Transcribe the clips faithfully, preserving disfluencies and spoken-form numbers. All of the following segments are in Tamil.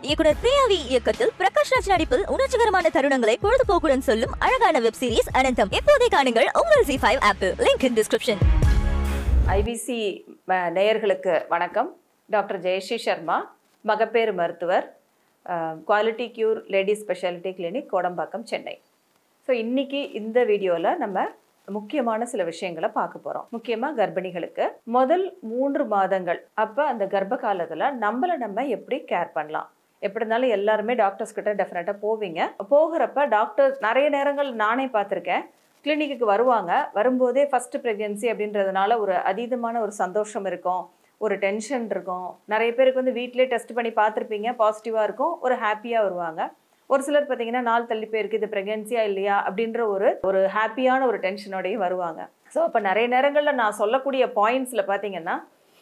இயக்குனர் பிரியாவி இயக்கத்தில் பிரகாஷ் ராஜ் நடிப்பில் உணர்ச்சிகரமான தருணங்களை பொழுதுபோக்குடன் சொல்லும் அழகான வெப் சீரிஸ் அனந்தம். இப்போதே காணுங்கள் உங்கள் ஜி ஃபைவ் ஆப்பில். Link in description. ஐபிசி நேயர்களுக்கு வணக்கம். டாக்டர் ஜெயஸ்ரீ சர்மா, மகப்பேறு மருத்துவர், quality cure lady specialty clinic, Kodambakkam, Chennai. So இன்றைக்கி இந்த வீடியோவில் நம்ம முக்கியமான சில விஷயங்களை பார்க்க போகிறோம். முக்கியமாக கர்ப்பிணிகளுக்கு முதல் மூன்று மாதங்கள் அப்போ அந்த கர்ப்ப காலத்தில் நம்மளை நம்ம எப்படி கேர் பண்ணலாம். எப்படி இருந்தாலும் எல்லாருமே டாக்டர்ஸ் கிட்ட டெஃபினட்டாக போவீங்க. போகிறப்ப டாக்டர் நிறைய நேரங்கள் நானே பார்த்துருக்கேன், கிளினிக்கு வருவாங்க. வரும்போதே ஃபஸ்ட்டு ப்ரெக்னென்சி அப்படின்றதுனால ஒரு அதீதமான ஒரு சந்தோஷம் இருக்கும், ஒரு டென்ஷன் இருக்கும். நிறைய பேருக்கு வந்து வீட்டிலே டெஸ்ட் பண்ணி பார்த்துருப்பீங்க, பாசிட்டிவாக இருக்கும், ஒரு ஹாப்பியாக வருவாங்க. ஒரு சிலர் பார்த்தீங்கன்னா நாள் தள்ளி போயிருக்கு, இது ப்ரெக்னென்சியா இல்லையா அப்படின்ற ஒரு ஒரு ஹாப்பியான ஒரு டென்ஷனோடையும் வருவாங்க. ஸோ அப்போ நிறைய நேரங்களில் நான் சொல்லக்கூடிய பாயிண்ட்ஸில் பார்த்தீங்கன்னா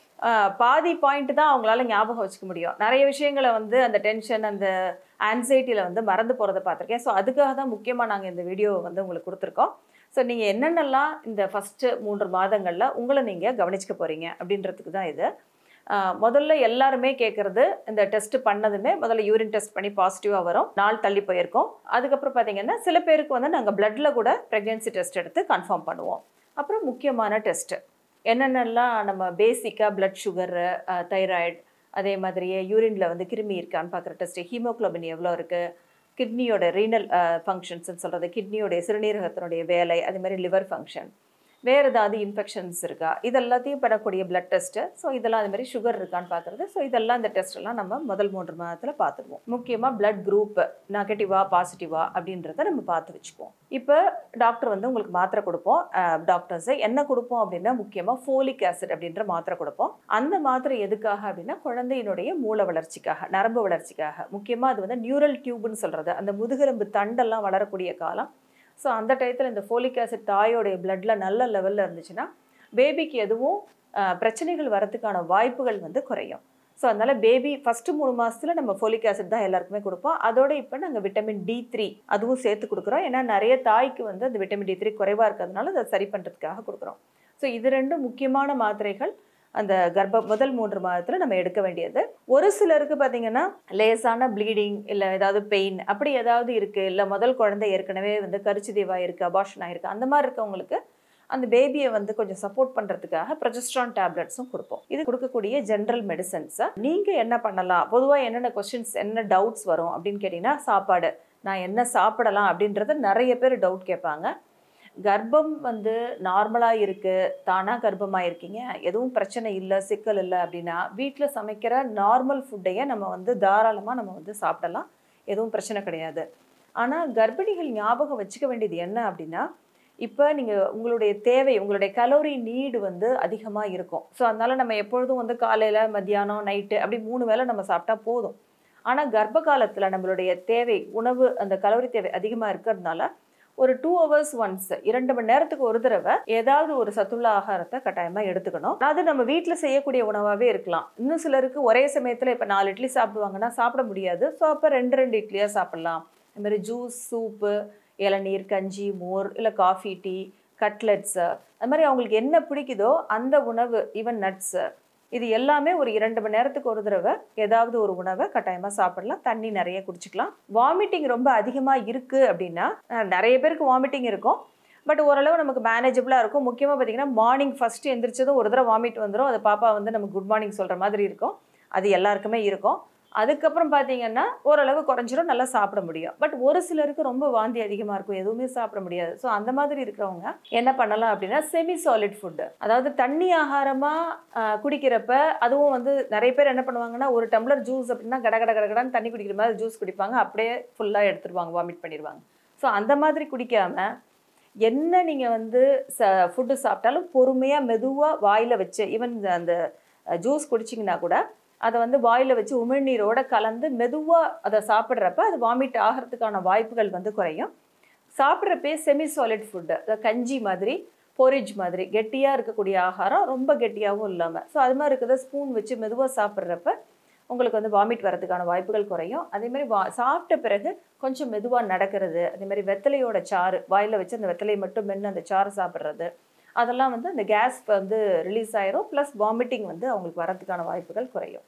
பாதி பாயிண்ட் தான் அவங்களால ஞாபகம் வச்சுக்க முடியும். நிறைய விஷயங்களை வந்து அந்த டென்ஷன், அந்த ஆன்சைட்டியில் வந்து மறந்து போகிறத பார்த்துருக்கேன். ஸோ அதுக்காக தான் முக்கியமாக நாங்கள் இந்த வீடியோவை வந்து உங்களுக்கு கொடுத்துருக்கோம். ஸோ நீங்கள் என்னென்னலாம் இந்த ஃபஸ்ட்டு மூன்று மாதங்களில் உங்களை நீங்கள் கவனிச்சுக்க போகிறீங்க அப்படின்றதுக்கு தான் இது. முதல்ல எல்லாருமே கேட்குறது, இந்த டெஸ்ட்டு பண்ணதுமே முதல்ல யூரின் டெஸ்ட் பண்ணி பாசிட்டிவாக வரும், நாள் தள்ளி போயிருக்கோம். அதுக்கப்புறம் பார்த்தீங்கன்னா சில பேருக்கு வந்து நாங்கள் பிளட்டில் கூட ப்ரெக்னென்சி டெஸ்ட் எடுத்து கன்ஃபார்ம் பண்ணுவோம். அப்புறம் முக்கியமான டெஸ்ட்டு என்னென்னலாம் நம்ம பேசிக்காக பிளட் சுகரு, தைராய்டு, அதே மாதிரியே யூரினில் வந்து கிருமி இருக்கான்னு பார்க்குற டெஸ்ட்டு, ஹீமோக்ளோபின் எவ்வளோ இருக்குது, கிட்னியோட ரீனல் ஃபங்க்ஷன்ஸ்ன்னு சொல்கிறது, கிட்னியோடைய சிறுநீரகத்தினுடைய வேலை, அதே மாதிரி லிவர் ஃபங்க்ஷன், வேறு ஏதாவது இன்ஃபெக்ஷன்ஸ் இருக்கா, இதெல்லாத்தையும் பெறக்கூடிய பிளட் டெஸ்ட்டு. ஸோ இதெல்லாம் அது மாதிரி சுகர் இருக்கான்னு பார்க்குறது. ஸோ இதெல்லாம் இந்த டெஸ்ட்டெல்லாம் நம்ம முதல் மூன்று மாதத்தில் பார்த்துருவோம். முக்கியமாக பிளட் குரூப்பு நெகட்டிவா பாசிட்டிவா அப்படின்றத நம்ம பார்த்து வச்சுப்போம். இப்போ டாக்டர் வந்து உங்களுக்கு மாத்திரை கொடுப்போம். டாக்டர்ஸை என்ன கொடுப்போம் அப்படின்னா முக்கியமாக ஃபோலிக் ஆசிட் அப்படின்ற மாத்திரை கொடுப்போம். அந்த மாத்திரை எதுக்காக அப்படின்னா குழந்தையினுடைய மூளை வளர்ச்சிக்காக, நரம்பு வளர்ச்சிக்காக. முக்கியமாக அது வந்து நியூரல் டியூப்னு சொல்கிறது, அந்த முதுகெலும்பு தண்டெல்லாம் வளரக்கூடிய காலம். ஸோ அந்த டயத்தில் இந்த ஃபோலிக் ஆசிட் தாயோடைய பிளட்டில் நல்ல லெவலில் இருந்துச்சுன்னா பேபிக்கு எதுவும் பிரச்சனைகள் வரத்துக்கான வாய்ப்புகள் வந்து குறையும். ஸோ அதனால் பேபி ஃபஸ்ட்டு மூணு மாதத்தில் நம்ம ஃபோலிக் ஆசிட் தான் எல்லாருக்குமே கொடுப்போம். அதோடு இப்போ நாங்கள் விட்டமின் டி த்ரீ அதுவும் சேர்த்து கொடுக்குறோம். ஏன்னா நிறைய தாய்க்கு வந்து அந்த விட்டமின் டி த்ரீ குறைவாக இருக்கிறதுனால அதை சரி பண்ணுறதுக்காக கொடுக்குறோம். ஸோ இது ரெண்டும் முக்கியமான மாத்திரைகள் அந்த கர்ப்ப முதல் மூன்று மாதத்தில் நம்ம எடுக்க வேண்டியது. ஒரு சிலருக்கு பார்த்தீங்கன்னா லேசான ப்ளீடிங் இல்லை ஏதாவது பெயின் அப்படி ஏதாவது இருக்குது, இல்லை முதல் குழந்தை ஏற்கனவே வந்து கருச்சிதைவாக இருக்குது, அபார்ஷன் ஆகிருக்கு, அந்த மாதிரி இருக்கவங்களுக்கு அந்த பேபியை வந்து கொஞ்சம் சப்போர்ட் பண்ணுறதுக்காக ப்ரொஜெஸ்ட்ரான் டேப்லெட்ஸும் கொடுப்போம். இது கொடுக்கக்கூடிய ஜென்ரல் மெடிசன்ஸை நீங்கள் என்ன பண்ணலாம், பொதுவாக என்னென்ன கொஸ்டின்ஸ், என்ன டவுட்ஸ் வரும் அப்படின்னு கேட்டிங்கன்னா, சாப்பாடு நான் என்ன சாப்பிடலாம் அப்படின்றத நிறைய பேர் டவுட் கேட்பாங்க. கர்ப்பம் வந்து நார்மலாக இருக்குது, தானாக கர்ப்பமாக இருக்கீங்க, எதுவும் பிரச்சனை இல்லை, சிக்கல் இல்லை அப்படின்னா வீட்டில் சமைக்கிற நார்மல் ஃபுட்டையே நம்ம வந்து தாராளமாக நம்ம வந்து சாப்பிடலாம், எதுவும் பிரச்சனை கிடையாது. ஆனால் கர்ப்பிணிகள் ஞாபகம் வச்சுக்க வேண்டியது என்ன அப்படின்னா, இப்போ நீங்கள் உங்களுடைய தேவை, உங்களுடைய கலோரி நீடு வந்து அதிகமாக இருக்கும். ஸோ அதனால் நம்ம எப்பொழுதும் வந்து காலையில், மத்தியானம், நைட்டு அப்படி மூணு வேளை நம்ம சாப்பிட்டா போதும். ஆனால் கர்ப்ப காலத்தில் நம்மளுடைய தேவை, உணவு, அந்த கலோரி தேவை அதிகமாக இருக்கிறதுனால ஒரு டூ ஹவர்ஸ் ஒன்ஸ், இரண்டு மணி நேரத்துக்கு ஒரு தடவை ஏதாவது ஒரு சத்துள்ள ஆகாரத்தை கட்டாயமாக எடுத்துக்கணும். அது நம்ம வீட்டில் செய்யக்கூடிய உணவாகவே இருக்கலாம். இன்னும் சிலருக்கு ஒரே சமயத்தில் இப்போ நாலு இட்லி சாப்பிடுவாங்கன்னா சாப்பிட முடியாது. ஸோ அப்போ ரெண்டு ரெண்டு இட்லியாக சாப்பிட்லாம். அதுமாதிரி ஜூஸ், சூப்பு, இளநீர், கஞ்சி, மோர், இல்லை காஃபி, டீ, கட்லெட்ஸு, அது மாதிரி அவங்களுக்கு என்ன பிடிக்குதோ அந்த உணவு, ஈவன் நட்ஸு, இது எல்லாமே ஒரு இரண்டு மணி நேரத்துக்கு ஒரு தடவை ஏதாவது ஒரு உணவை கட்டாயமாக சாப்பிடலாம். தண்ணி நிறைய குடிச்சிக்கலாம். வாமிட்டிங் ரொம்ப அதிகமாக இருக்குது அப்படின்னா, நிறைய பேருக்கு வாமிட்டிங் இருக்கும், பட் ஓரளவு நமக்கு மேனேஜபிளாக இருக்கும். முக்கியமாக பார்த்திங்கன்னா மார்னிங் ஃபஸ்ட்டு எந்திரிச்சதும் ஒரு தடவை வாமிட் வந்துடும். அது பாப்பா வந்து நமக்கு குட் மார்னிங் சொல்கிற மாதிரி இருக்கும். அது எல்லாருக்குமே இருக்கும். அதுக்கப்புறம் பார்த்தீங்கன்னா ஓரளவு குறைஞ்சிரும், நல்லா சாப்பிட முடியும். பட் ஒரு சிலருக்கு ரொம்ப வாந்தி அதிகமாக இருக்கும், எதுவுமே சாப்பிட முடியாது. ஸோ அந்த மாதிரி இருக்கிறவங்க என்ன பண்ணலாம் அப்படின்னா, செமி சாலிட் ஃபுட்டு, அதாவது தண்ணி ஆகாரமாக குடிக்கிறப்ப, அதுவும் வந்து நிறைய பேர் என்ன பண்ணுவாங்கன்னா, ஒரு டம்ளர் ஜூஸ் அப்படின்னா கட கட கடகடான்னு தண்ணி குடிக்கிற மாதிரி ஜூஸ் குடிப்பாங்க, அப்படியே ஃபுல்லாக எடுத்துருவாங்க, வாமிட் பண்ணிடுவாங்க. ஸோ அந்த மாதிரி குடிக்காமல் என்ன நீங்கள் வந்து ச ஃபுட்டு சாப்பிட்டாலும் பொறுமையாக மெதுவாக வாயில் வச்சு, ஈவன் அந்த ஜூஸ் குடிச்சிங்கன்னா கூட அதை வந்து வாயில் வச்சு உமிழ்நீரோடு கலந்து மெதுவாக அதை சாப்பிட்றப்ப அது வாமிட் ஆகிறதுக்கான வாய்ப்புகள் வந்து குறையும். சாப்பிட்றப்பே செமி சாலிட் ஃபுட்டு, அதை கஞ்சி மாதிரி, பொரிஜ் மாதிரி கெட்டியாக இருக்கக்கூடிய ஆகாரம், ரொம்ப கெட்டியாகவும் இல்லாமல், ஸோ அது மாதிரி இருக்கிறத ஸ்பூன் வச்சு மெதுவாக சாப்பிட்றப்ப உங்களுக்கு வந்து வாமிட் வரதுக்கான வாய்ப்புகள் குறையும். அதேமாதிரி வா சாப்பிட்ட பிறகு கொஞ்சம் மெதுவாக நடக்கிறது, அதேமாதிரி வெத்தலையோட சாறு வாயில் வச்சு அந்த வெத்தலையை மட்டும் மென்று அந்த சாறு சாப்பிட்றது, அதெல்லாம் வந்து அந்த கேஸ் வந்து ரிலீஸ் ஆயிரும். ப்ளஸ் வாமிட்டிங் வந்து அவங்களுக்கு வரதுக்கான வாய்ப்புகள் குறையும்.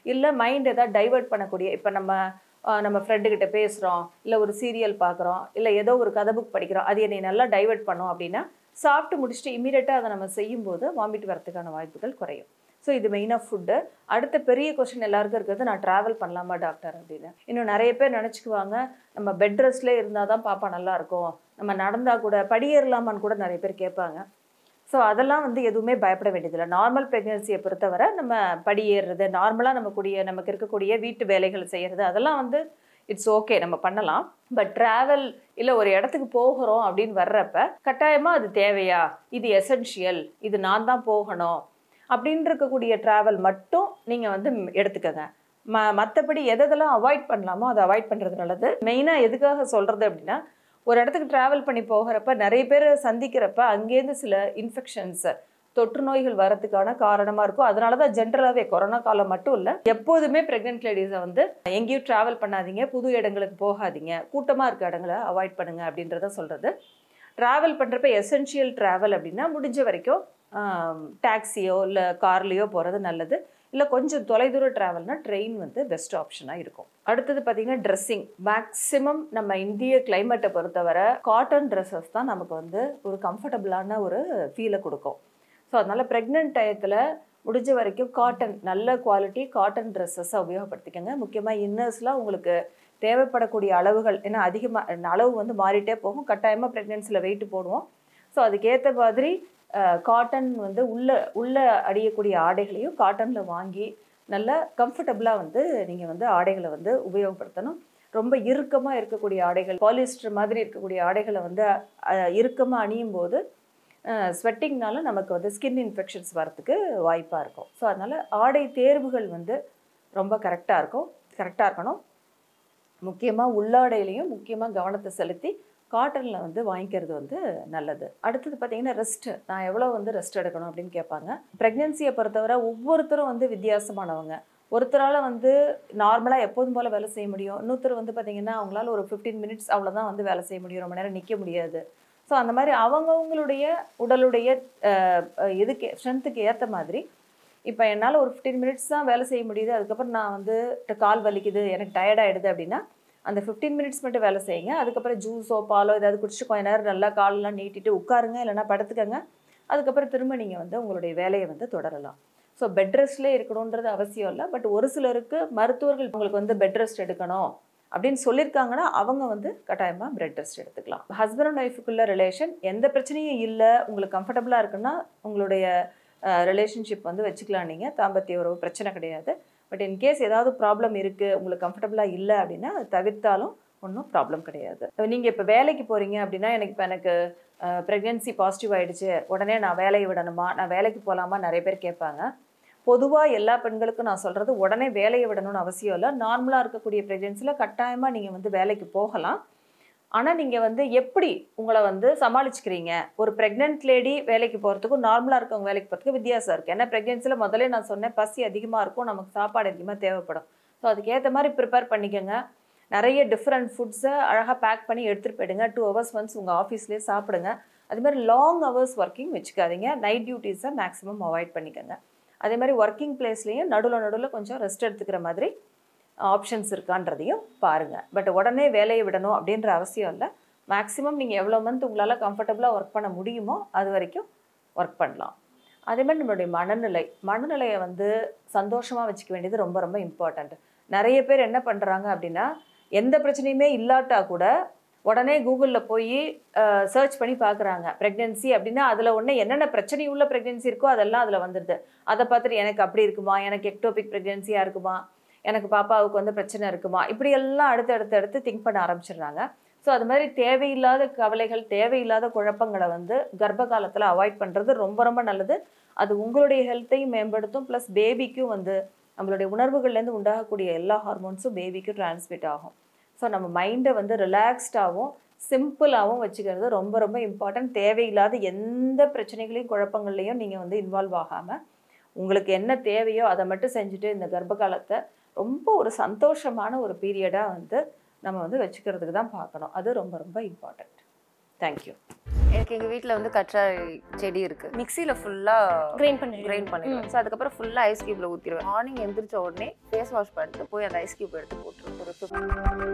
இல்லை மைண்ட் ஏதாவது டைவெர்ட் பண்ணக்கூடிய, இப்போ நம்ம நம்ம ஃப்ரெண்டுக்கிட்ட பேசுகிறோம், இல்லை ஒரு சீரியல் பார்க்குறோம், இல்லை ஏதோ ஒரு கதை புக் படிக்கிறோம், அது என்னை நல்லா டைவெர்ட் பண்ணோம் அப்படின்னா சாப்பிட்டு முடிச்சுட்டு இமீடியட்டாக அதை நம்ம செய்யும்போது வாமிட் வரதுக்கான வாய்ப்புகள் குறையும். ஸோ இது மெயினாக ஃபுட்டு. அடுத்த பெரிய கொஸ்டின் எல்லாருக்கும் இருக்கிறது, நான் ட்ராவல் பண்ணலாமா டாக்டர் அப்படின்னு. இன்னும் நிறைய பேர் நினச்சிக்குவாங்க நம்ம பெட் ரெஸ்ட்லேயே இருந்தால் தான் பாப்பா நல்லாயிருக்கும், நம்ம நடந்தால் கூட படியேறலாமான்னு கூட நிறைய பேர் கேட்பாங்க. ஸோ அதெல்லாம் வந்து எதுவுமே பயப்பட வேண்டியதில்லை. நார்மல் ப்ரெக்னென்சியை பொறுத்தவரை நம்ம படி ஏறுறது, நார்மலாக நம்ம கூடிய நமக்கு இருக்கக்கூடிய வீட்டு வேலைகள் செய்கிறது, அதெல்லாம் வந்து இட்ஸ் ஓகே, நம்ம பண்ணலாம். பட் ட்ராவல் இல்லை ஒரு இடத்துக்கு போகிறோம் அப்படின்னு வர்றப்ப கட்டாயமாக அது தேவையா, இது எசென்ஷியல், இது நான் தான் போகணும் அப்படின்னு இருக்கக்கூடிய ட்ராவல் மட்டும் நீங்கள் வந்து எடுத்துக்கோங்க. ம மற்றபடி எதெல்லாம் அவாய்ட் பண்ணலாமோ அதை அவாய்ட் பண்ணுறது நல்லது. மெயினாக எதுக்காக சொல்கிறது அப்படின்னா, ஒரு இடத்துக்கு ட்ராவல் பண்ணி போகிறப்ப நிறைய பேர் சந்திக்கிறப்ப அங்கேருந்து சில இன்ஃபெக்ஷன்ஸ், தொற்று நோய்கள் வரதுக்கான காரணமாக இருக்கும். அதனால தான் ஜென்ரலாகவே கொரோனா காலம் மட்டும் இல்லை, எப்போதுமே ப்ரெக்னென்ட் லேடிஸை வந்து எங்கேயும் ட்ராவல் பண்ணாதீங்க, புது இடங்களுக்கு போகாதீங்க, கூட்டமாக இருக்க இடங்களை அவாய்ட் பண்ணுங்கள் அப்படின்றத சொல்கிறது. ட்ராவல் பண்ணுறப்ப எசென்ஷியல் ட்ராவல் அப்படின்னா முடிஞ்ச வரைக்கும் டாக்ஸியோ இல்லை கார்லேயோ போகிறது நல்லது. இல்லை கொஞ்சம் தொலைதூர ட்ராவல்னால் ட்ரெயின் வந்து பெஸ்ட் ஆப்ஷனாக இருக்கும். அடுத்தது பார்த்திங்கன்னா ட்ரெஸ்ஸிங். மேக்ஸிமம் நம்ம இந்திய கிளைமேட்டை பொறுத்தவரை காட்டன் ட்ரெஸ்ஸஸ் தான் நமக்கு வந்து ஒரு கம்ஃபர்டபுளான ஒரு ஃபீலை கொடுக்கும். ஸோ அதனால் ப்ரெக்னென்ட் டயத்தில் முடிஞ்ச வரைக்கும் காட்டன், நல்ல குவாலிட்டி காட்டன் ட்ரெஸ்ஸஸை உபயோகப்படுத்திக்கோங்க. முக்கியமாக இன்னர்ஸ்லாம் உங்களுக்கு தேவைப்படக்கூடிய அளவுகள், ஏன்னா அதிகமாக அளவு வந்து மாறிட்டே போகும், கட்டாயமாக ப்ரெக்னென்சியில் வெயிட் போடுவோம். ஸோ அதுக்கேற்ற மாதிரி காட்டன் வந்து உள்ள உள்ள அடியக்கூடிய ஆடைகளையும் காட்டனில் வாங்கி நல்லா கம்ஃபர்டபுளாக வந்து நீங்கள் வந்து ஆடைகளை வந்து உபயோகப்படுத்தணும். ரொம்ப இறுக்கமாக இருக்கக்கூடிய ஆடைகள், பாலிஸ்டர் மாதிரி இருக்கக்கூடிய ஆடைகளை வந்து இறுக்கமாக அணியும் போது ஸ்வெட்டிங்னால நமக்கு வந்து ஸ்கின் இன்ஃபெக்ஷன்ஸ் வரத்துக்கு வாய்ப்பாக இருக்கும். ஸோ அதனால் ஆடை தேர்வுகள் வந்து ரொம்ப கரெக்டாக இருக்கும் கரெக்டாக இருக்கணும். முக்கியமாக உள்ளாடையிலையும் முக்கியமாக கவனத்தை செலுத்தி காட்டனில் வந்து வாங்கிக்கிறது வந்து நல்லது. அடுத்தது பார்த்திங்கன்னா ரெஸ்ட்டு. நான் எவ்வளோ வந்து ரெஸ்ட் எடுக்கணும் அப்படின்னு கேட்பாங்க. ப்ரெக்னென்சியை பொறுத்தவரை ஒவ்வொருத்தரும் வந்து வித்தியாசமானவங்க. ஒருத்தரால் வந்து நார்மலாக எப்போதும் போல் வேலை செய்ய முடியும், இன்னொருத்தர் வந்து பார்த்திங்கன்னா அவங்களால ஒரு ஃபிஃப்டீன் மினிட்ஸ் அவ்வளோதான் வந்து வேலை செய்ய முடியும், ரொம்ப நேரம் நிற்க முடியாது. ஸோ அந்த மாதிரி அவங்கவுங்களுடைய உடலுடைய இதுக்கு ஸ்ட்ரென்த்துக்கு ஏற்ற மாதிரி, இப்போ என்னால் ஒரு ஃபிஃப்டீன் மினிட்ஸ் தான் வேலை செய்ய முடியுது, அதுக்கப்புறம் நான் வந்து கால் வலிக்குது, எனக்கு டயர்டாகிடுது அப்படின்னா அந்த ஃபிஃப்டீன் மினிட்ஸ் மட்டும் வேலை செய்யுங்க. அதுக்கப்புறம் ஜூஸோ பாலோ ஏதாவது குடிச்சிட்டு கொஞ்ச நேரம் நல்லா காலெல்லாம் நீட்டிட்டு உட்காருங்க, இல்லைனா படுத்துக்கங்க. அதுக்கப்புறம் திரும்ப நீங்கள் வந்து உங்களுடைய வேலையை வந்து தொடரலாம். ஸோ பெட் ரெஸ்ட்லேயே இருக்கணுன்றது அவசியம் இல்லை. பட் ஒரு சிலருக்கு மருத்துவர்கள் உங்களுக்கு வந்து பெட் ரெஸ்ட் எடுக்கணும் அப்படின்னு சொல்லியிருக்காங்கன்னா அவங்க வந்து கட்டாயமாக பெட் ரெஸ்ட் எடுத்துக்கலாம். ஹஸ்பண்ட் அண்ட் ஒய்ஃபுக்குள்ள ரிலேஷன் எந்த பிரச்சனையும் இல்லை, உங்களுக்கு கம்ஃபர்டபுளாக இருக்குன்னா உங்களுடைய ரிலேஷன்ஷிப் வந்து வச்சுக்கலாம். நீங்கள் தாம்பத்திய உறவு பிரச்சனை கிடையாது. பட் இன்கேஸ் ஏதாவது ப்ராப்ளம் இருக்குது, உங்களுக்கு கம்ஃபர்டபுளாக இல்லை அப்படின்னா அது தவிர்த்தாலும் ஒன்றும் ப்ராப்ளம் கிடையாது. நீங்கள் இப்போ வேலைக்கு போகிறீங்க அப்படின்னா, எனக்கு இப்போ எனக்கு ப்ரெக்னென்சி பாசிட்டிவ் ஆகிடுச்சு, உடனே நான் வேலையை விடணுமா, நான் வேலைக்கு போகலாமா நிறைய பேர் கேட்பாங்க. பொதுவாக எல்லா பெண்களுக்கும் நான் சொல்கிறது, உடனே வேலையை விடணும்னு அவசியம் இல்லை. நார்மலாக இருக்கக்கூடிய ப்ரெக்னென்சியில் கட்டாயமாக நீங்கள் வந்து வேலைக்கு போகலாம். ஆனால் நீங்கள் வந்து எப்படி உங்களை வந்து சமாளிச்சுக்கிறீங்க, ஒரு ப்ரெக்னென்ட் லேடி வேலைக்கு போகிறதுக்கும் நார்மலாக இருக்கவங்க வேலைக்கு போகிறதுக்கும் வித்தியாசம் இருக்குது. ஏன்னா ப்ரெக்னென்சியில் முதல்ல நான் சொன்னேன், பசி அதிகமாக இருக்கும், நமக்கு சாப்பாடு அதிகமாக தேவைப்படும். ஸோ அதுக்கேற்ற மாதிரி ப்ரிப்பேர் பண்ணிக்கோங்க. நிறைய டிஃப்ரெண்ட் ஃபுட்ஸை அழகாக பேக் பண்ணி எடுத்துகிட்டு போயிடுங்க. டூ ஹவர்ஸ் ஒன்ஸ் உங்கள் ஆஃபீஸ்லேயே சாப்பிடுங்க. அதுமாதிரி லாங் ஹவர்ஸ் ஒர்க்கிங் வச்சுக்காதீங்க. நைட் டியூட்டிஸை மேக்ஸிமம் அவாய்ட் பண்ணிக்கோங்க. அதே மாதிரி ஒர்க்கிங் பிளேஸ்லேயும் நடுவில் நடுவில் கொஞ்சம் ரெஸ்ட் எடுத்துக்கிற மாதிரி ஆப்ஷன்ஸ் இருக்கான்றதையும் பாருங்கள். பட் உடனே வேலையை விடணும் அப்படின்ற அவசியம் இல்லை. மேக்ஸிமம் நீங்கள் எவ்வளோ மந்த் உங்களால் கம்ஃபர்டபுளாக ஒர்க் பண்ண முடியுமோ அது வரைக்கும் ஒர்க் பண்ணலாம். அதே மாதிரி நம்மளுடைய மனநிலை மனநிலையை வந்து சந்தோஷமாக வச்சுக்க வேண்டியது ரொம்ப ரொம்ப இம்பார்ட்டண்ட். நிறைய பேர் என்ன பண்ணுறாங்க அப்படின்னா, எந்த பிரச்சனையுமே இல்லாட்டா கூட உடனே கூகுளில் போய் சர்ச் பண்ணி பார்க்குறாங்க ப்ரெக்னென்சி அப்படின்னா, அதில் ஒன்று என்னென்ன பிரச்சனை உள்ள ப்ரெக்னென்சி இருக்கோ அதெல்லாம் அதில் வந்துடுது. அதை பார்த்துட்டு எனக்கு அப்படி இருக்குமா, எனக்கு எக்டோபிக் ப்ரெக்னென்சியாக இருக்குமா, எனக்கு பாப்பாவுக்கு வந்து பிரச்சனை இருக்குமா, இப்படியெல்லாம் அடுத்து அடுத்து அடுத்து திங்க் பண்ண ஆரம்பிச்சிடுறாங்க. ஸோ அது மாதிரி தேவையில்லாத கவலைகள், தேவையில்லாத குழப்பங்களை வந்து கர்ப்ப காலத்தில் அவாய்ட் பண்ணுறது ரொம்ப ரொம்ப நல்லது. அது உங்களுடைய ஹெல்த்தையும் மேம்படுத்தும், ப்ளஸ் பேபிக்கும் வந்து நம்மளுடைய உணர்வுகள்லேருந்து உண்டாகக்கூடிய எல்லா ஹார்மோன்ஸும் பேபிக்கும் டிரான்ஸ்மிட் ஆகும். ஸோ நம்ம மைண்டை வந்து ரிலாக்ஸ்டாகவும் சிம்பிளாகவும் வச்சுக்கிறது ரொம்ப ரொம்ப இம்பார்ட்டன்ட். தேவையில்லாத எந்த பிரச்சனைகளையும் குழப்பங்கள்லையும் நீங்கள் வந்து இன்வால்வ் ஆகாமல் உங்களுக்கு என்ன தேவையோ அதை மட்டும் செஞ்சுட்டு இந்த கர்ப்ப காலத்தை ரொம்ப ஒரு சந்தோஷமான ஒரு பீரியடாக வந்து நம்ம வந்து வச்சுக்கிறதுக்கு தான் பார்க்கணும். அது ரொம்ப ரொம்ப இம்பார்ட்டண்ட். தேங்க்யூ. எனக்கு எங்கள் வீட்டில் வந்து கற்றாழை செடி இருக்குது. மிக்சியில் ஃபுல்லாக கிரைண்ட் பண்ணி கிரைண்ட் பண்ணிடுவேன். ஸோ அதுக்கப்புறம் ஃபுல்லாக ஐஸ் க்யூப்பில் ஊற்றிடுவேன். மார்னிங் எந்திரிச்ச உடனே ஃபேஸ் வாஷ் பண்ணிட்டு போய் அந்த ஐஸ் க்யூப் எடுத்து போட்டுருவேன். ஒரு